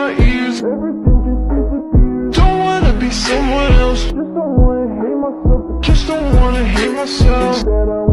my ears. Don't wanna be someone else. Just don't wanna hate myself.